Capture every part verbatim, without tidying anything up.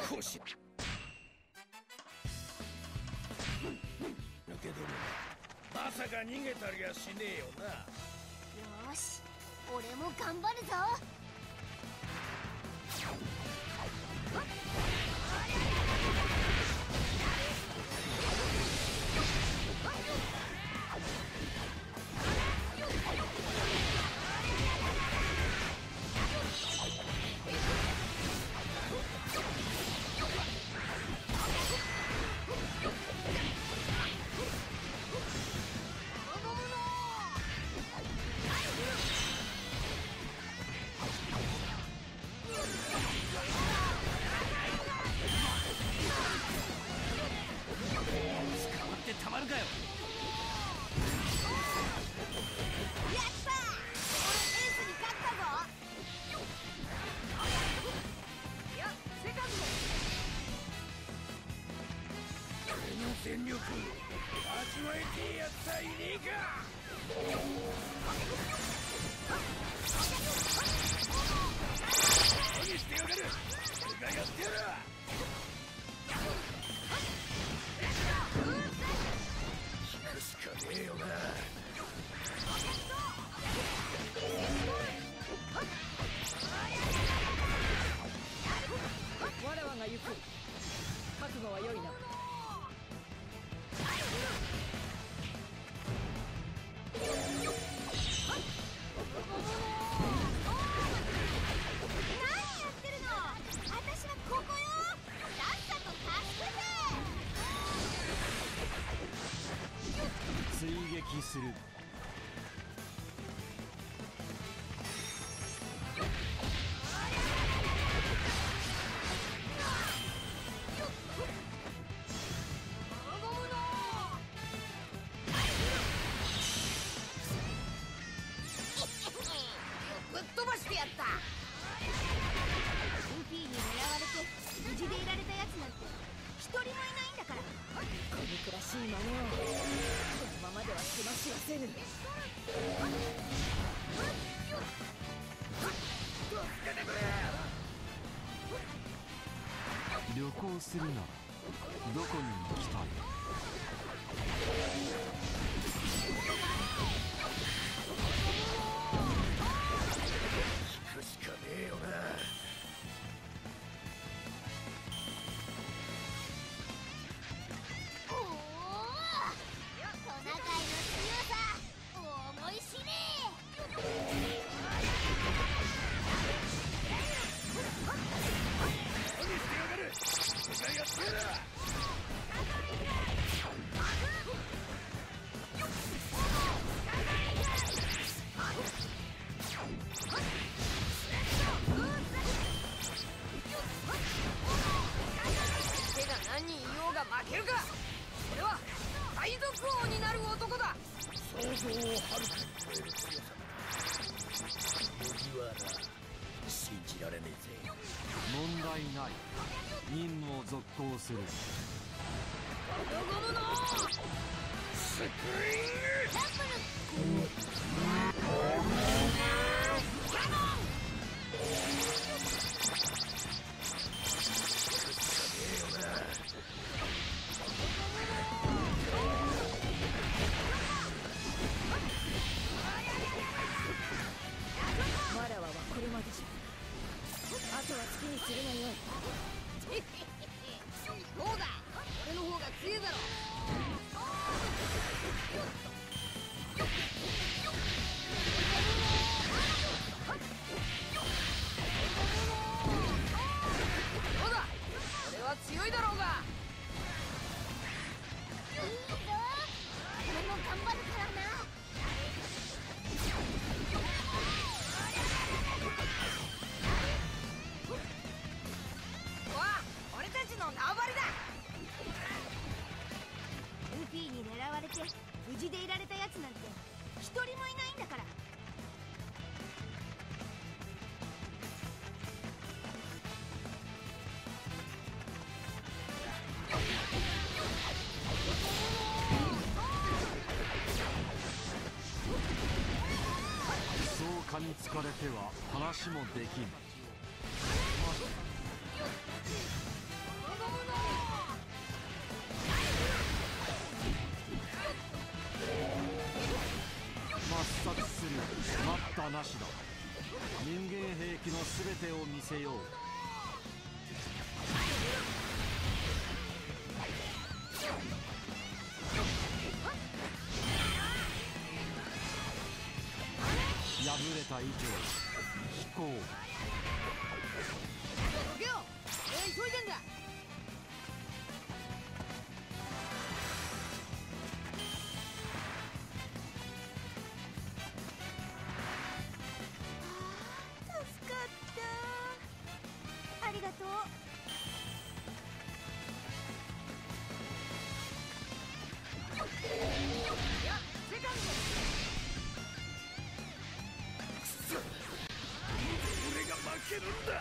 こうし抜けどもまさか逃げたりはしねえよな。 よし、俺も頑張るぞ。 捕まってたまるかよ。 やった、俺エースに勝ったぞ。いや、セカンド。 俺の全力味わえてえやつはいねえか。何してやがる。俺がやってやる。引くしかねえよな。 わらわが行く。覚悟は良いな。 何やってるの。私はここよ。さっさと助けて。 追撃する。 ぶっ飛ばしてやった。ルフィに狙われて無事でいられたやつなんて一人もいないんだから。 このくらしい真似をこのままでは済ましはせぬ。 旅行するならどこに行きたい。 引くしかねえよな。 おお、トナカイの強さ思い知れ。 何してやがる。俺がやってやる。 手が何人いようが負けるか。俺は海賊王になる男だ。 想像をはるかに超える強さだ。麦わら信じられねえぜ。 問題ない。任務を続行する。 ゴムのスプリングダブルキャノン。 わらわはこれまでじゃ。あとは好きにするがよい。 そうだ、俺の方が強いだろ。 どうだ、俺は強いだろうが。 いいぞ、俺も頑張るからな。 わあ、俺たちの縄張りだ。 ルフィに狙われて無事でいられたやつなんて一人もいないんだから。 そう噛みつかれては話もできん。 時の全てを見せよう。敗れた以上飛行。 どけよ、えー、急いでんだ。 助かったありがとう。 いやセカン俺が負けるんだ。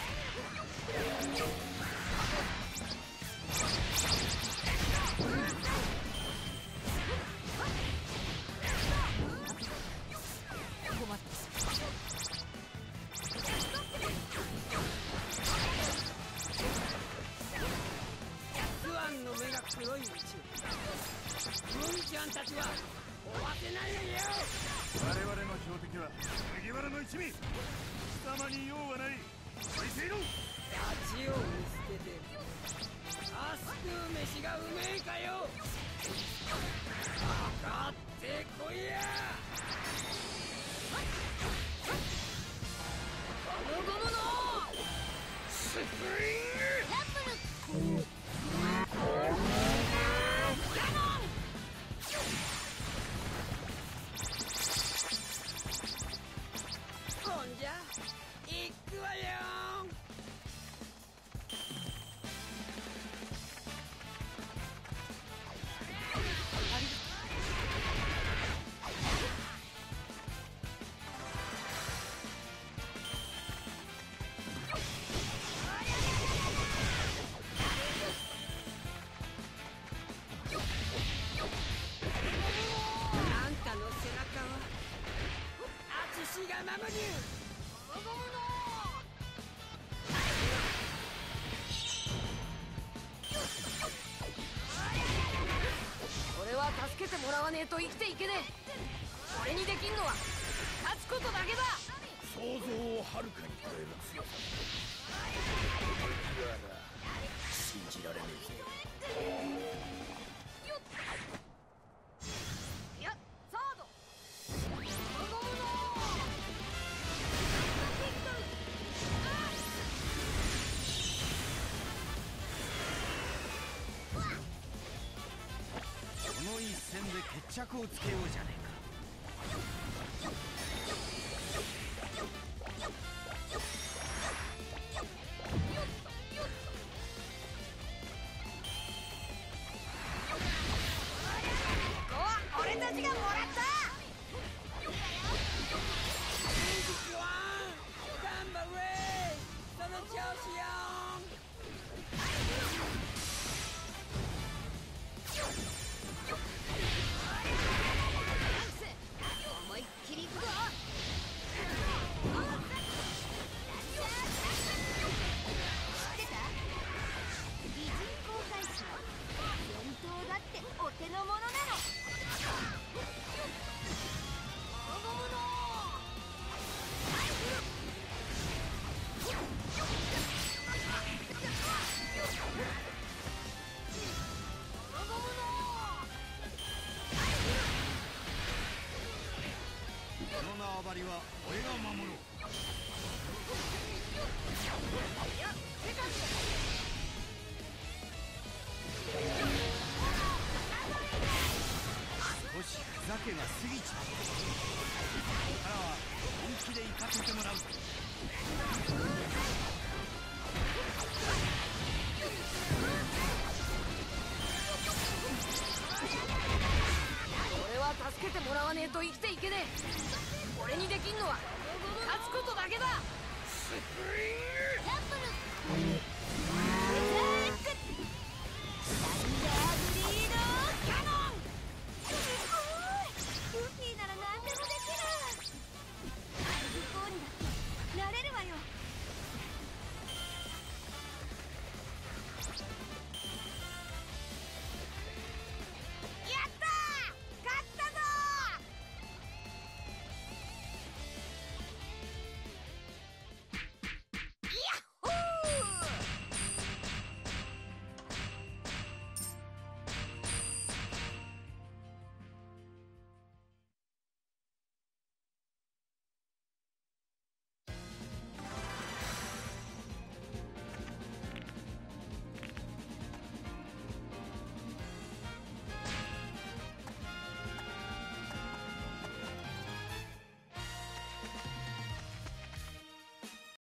困った。スワンの目が黒い宇宙。ムンちゃんたちは終わってないよ。 我々の標的は麦わらの一味。貴様に用はない。大勢のダチを見つけてアスクー飯がうめえかよ。かかってこいや。ゴムゴムのスプリング。 ラップルほんじゃいくわよ。あんたの背中は淳が守る。俺は助けてもらわねえと生きていけねえ。俺にできんのは勝つことだけだ。 想像をはるかに超える強さ。麦わら信じられねえぜ。 いやサードこの一戦で決着をつけようじゃねえか。 ここは俺たちがもらった。ワン頑張れその調子よ。思いっきりいくぞ。 知ってた？擬人公開士は伝統だってお手の物なの。 この縄張りは俺が守ろう。少しふざけが過ぎちゃう。ここからは本気で行かせてもらう。 俺は助けてもらわねえと生きていけねえ。俺にできんのは勝つことだけだ。 スプリング。